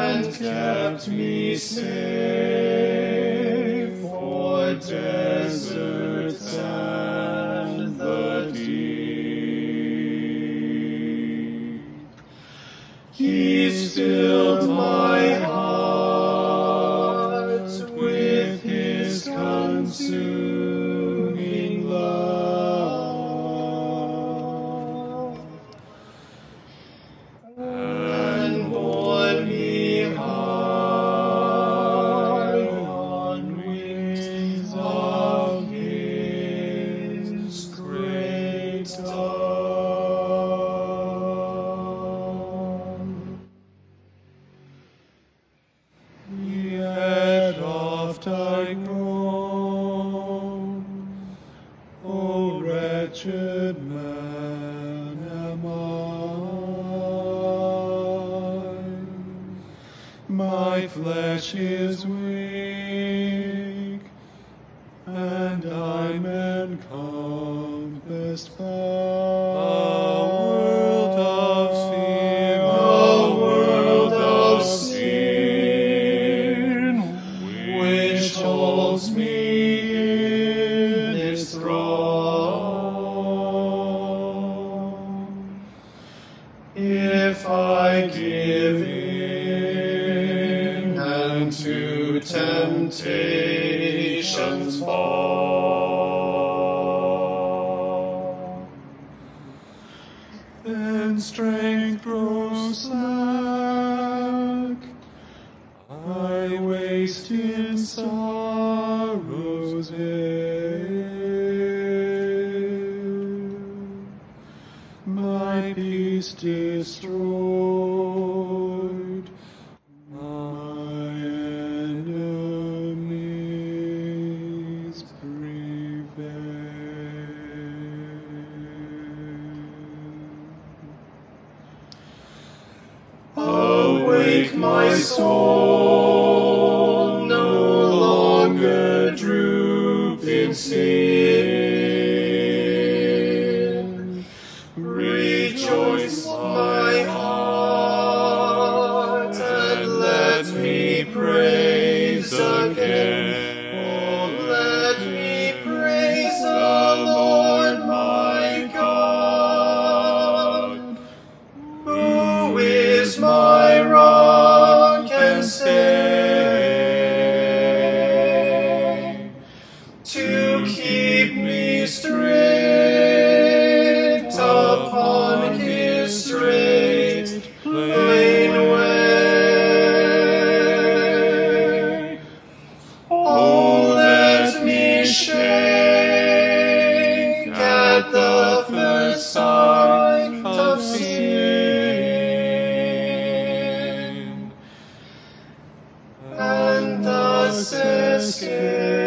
and kept me safe for deserts and the deep. He stilled my heart with his consuming love, and bore me high on wings of his great dove. Yet oft I groan, O wretched man am I. My flesh is weak, and I'm encompassed by a world of sin, which holds me in its thrall. If I give in and to temptations fall, then strength grows slack, I waste in sorrow's air, my peace destroyed, my enemies prevail. Awake, my soul, no longer droop in sin. Rejoice, my heart, and let me praise again. Oh, let me praise the Lord my God, who is my rock and stay, to keep me straight upon his straight plain way. Oh, let me shake at the first sign of sin, and thus escape